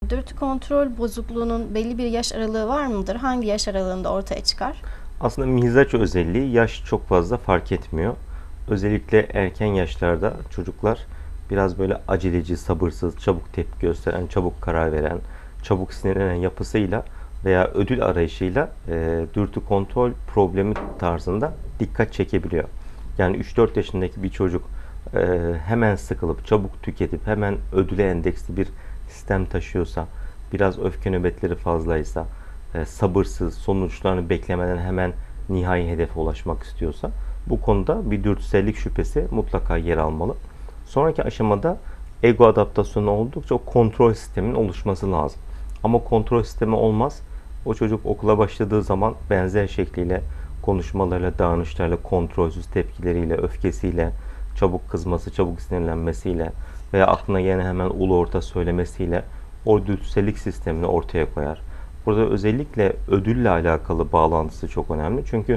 Dürtü kontrol bozukluğunun belli bir yaş aralığı var mıdır? Hangi yaş aralığında ortaya çıkar? Aslında mizaç özelliği yaş çok fazla fark etmiyor. Özellikle erken yaşlarda çocuklar biraz böyle aceleci, sabırsız, çabuk tepki gösteren, çabuk karar veren, çabuk sinirlenen yapısıyla veya ödül arayışıyla dürtü kontrol problemi tarzında dikkat çekebiliyor. Yani 3-4 yaşındaki bir çocuk hemen sıkılıp, çabuk tüketip, hemen ödüle endeksli bir sistem taşıyorsa, biraz öfke nöbetleri fazlaysa, sabırsız, sonuçlarını beklemeden hemen nihai hedefe ulaşmak istiyorsa bu konuda bir dürtüsellik şüphesi mutlaka yer almalı. Sonraki aşamada ego adaptasyonu oldukça o kontrol sisteminin oluşması lazım. Ama kontrol sistemi olmaz. O çocuk okula başladığı zaman benzer şekliyle konuşmalarıyla, davranışlarla, kontrolsüz tepkileriyle, öfkesiyle, çabuk kızması, çabuk sinirlenmesiyle veya aklına gelen hemen ulu orta söylemesiyle o dürtüsellik sistemini ortaya koyar. Burada özellikle ödülle alakalı bağlantısı çok önemli. Çünkü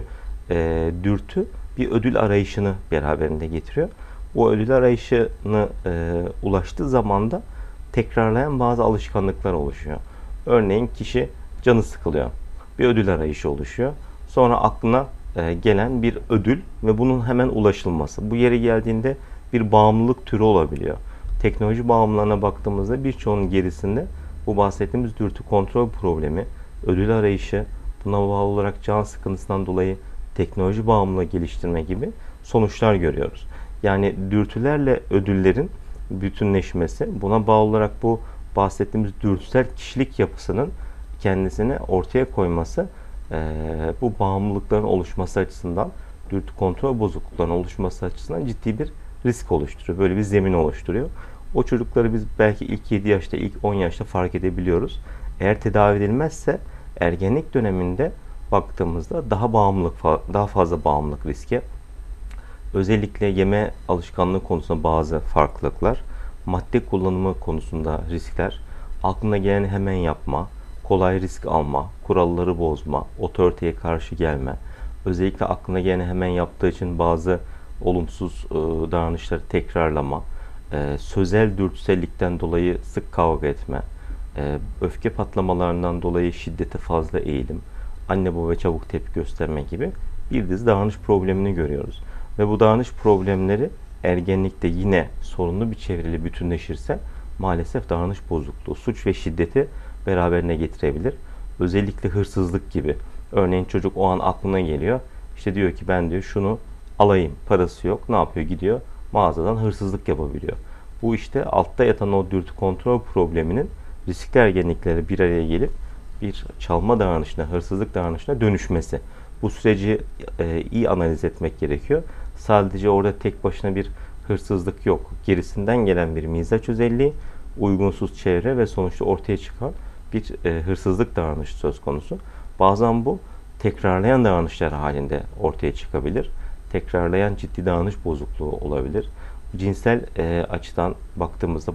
dürtü bir ödül arayışını beraberinde getiriyor. O ödül arayışını ulaştığı zaman da tekrarlayan bazı alışkanlıklar oluşuyor. Örneğin kişi canı sıkılıyor. Bir ödül arayışı oluşuyor. Sonra aklına gelen bir ödül ve bunun hemen ulaşılması. Bu yere geldiğinde bir bağımlılık türü olabiliyor. Teknoloji bağımlılığına baktığımızda birçoğunun gerisinde bu bahsettiğimiz dürtü kontrol problemi, ödül arayışı, buna bağlı olarak can sıkıntısından dolayı teknoloji bağımlılığı geliştirme gibi sonuçlar görüyoruz. Yani dürtülerle ödüllerin bütünleşmesi, buna bağlı olarak bu bahsettiğimiz dürtüsel kişilik yapısının kendisini ortaya koyması, bu bağımlılıkların oluşması açısından, dürtü kontrol bozukluklarının oluşması açısından ciddi bir risk oluşturuyor. Böyle bir zemin oluşturuyor. O çocukları biz belki ilk 7 yaşta, ilk 10 yaşta fark edebiliyoruz. Eğer tedavi edilmezse ergenlik döneminde baktığımızda daha fazla bağımlılık riski, özellikle yeme alışkanlığı konusunda bazı farklılıklar, madde kullanımı konusunda riskler, aklına geleni hemen yapma, kolay risk alma, kuralları bozma, otoriteye karşı gelme, özellikle aklına geleni hemen yaptığı için bazı olumsuz davranışları tekrarlama, sözel dürtüsellikten dolayı sık kavga etme, öfke patlamalarından dolayı şiddete fazla eğilim, anne baba çabuk tepki gösterme gibi bir dizi davranış problemini görüyoruz. Ve bu davranış problemleri ergenlikte yine sorunlu bir çevreyle bütünleşirse maalesef davranış bozukluğu, suç ve şiddeti beraberine getirebilir. Özellikle hırsızlık gibi. Örneğin çocuk o an aklına geliyor. İşte diyor ki ben diyor şunu alayım. Parası yok. Ne yapıyor? Gidiyor mağazadan hırsızlık yapabiliyor. Bu işte altta yatan o dürtü kontrol probleminin riskli ergenlikleri bir araya gelip bir çalma davranışına, hırsızlık davranışına dönüşmesi. Bu süreci iyi analiz etmek gerekiyor. Sadece orada tek başına bir hırsızlık yok. Gerisinden gelen bir mizaç özelliği, uygunsuz çevre ve sonuçta ortaya çıkan bir hırsızlık davranışı söz konusu. Bazen bu tekrarlayan davranışlar halinde ortaya çıkabilir. Tekrarlayan ciddi davranış bozukluğu olabilir. Cinsel açıdan baktığımızda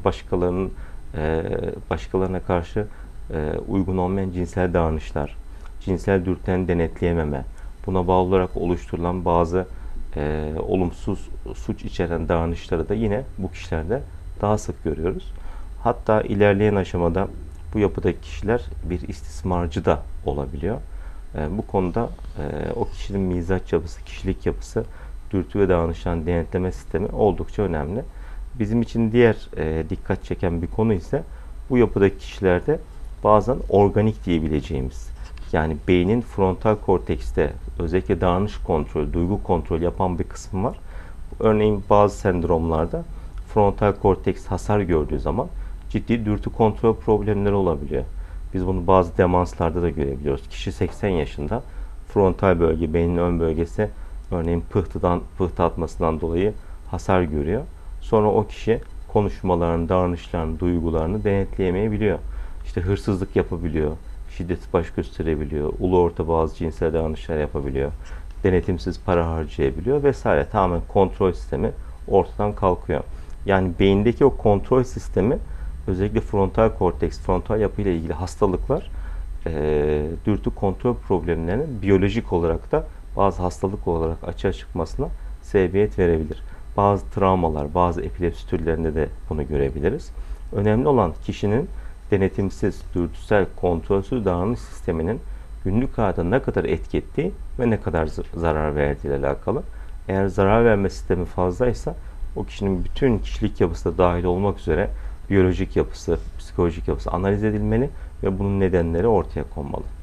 başkalarına karşı uygun olmayan cinsel davranışlar, cinsel dürtülerini denetleyememe, buna bağlı olarak oluşturulan bazı olumsuz suç içeren davranışları da yine bu kişilerde daha sık görüyoruz. Hatta ilerleyen aşamada bu yapıdaki kişiler bir istismarcı da olabiliyor. Bu konuda o kişinin mizaç yapısı, kişilik yapısı, dürtü ve davranışların denetleme sistemi oldukça önemli. Bizim için diğer dikkat çeken bir konu ise bu yapıdaki kişilerde bazen organik diyebileceğimiz, yani beynin frontal kortekste özellikle davranış kontrolü, duygu kontrolü yapan bir kısmı var. Örneğin bazı sendromlarda frontal korteks hasar gördüğü zaman ciddi dürtü kontrol problemleri olabiliyor. Biz bunu bazı demanslarda da görebiliyoruz. Kişi 80 yaşında frontal bölge, beynin ön bölgesi örneğin pıhtı atmasından dolayı hasar görüyor. Sonra o kişi konuşmalarını, davranışlarını, duygularını denetleyemeyebiliyor. İşte hırsızlık yapabiliyor, şiddet baş gösterebiliyor, ulu orta bazı cinsel davranışlar yapabiliyor, denetimsiz para harcayabiliyor vesaire. Tamamen kontrol sistemi ortadan kalkıyor. Yani beyindeki o kontrol sistemi, özellikle frontal korteks, frontal yapı ile ilgili hastalıklar, dürtü kontrol problemlerinin biyolojik olarak da bazı hastalık olarak açığa çıkmasına sebebiyet verebilir. Bazı travmalar, bazı epilepsi türlerinde de bunu görebiliriz. Önemli olan kişinin denetimsiz, dürtüsel, kontrolsüz davranış sisteminin günlük hayata ne kadar etki ettiği ve ne kadar zarar verdiği ile alakalı. Eğer zarar verme sistemi fazlaysa o kişinin bütün kişilik yapısı da dahil olmak üzere biyolojik yapısı, psikolojik yapısı analiz edilmeli ve bunun nedenleri ortaya konmalı.